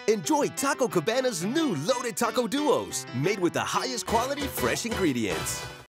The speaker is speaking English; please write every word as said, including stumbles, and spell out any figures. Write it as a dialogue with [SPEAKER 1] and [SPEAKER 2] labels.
[SPEAKER 1] Enjoy Taco Cabana's new Loaded Taco Duos, made with the highest quality fresh ingredients.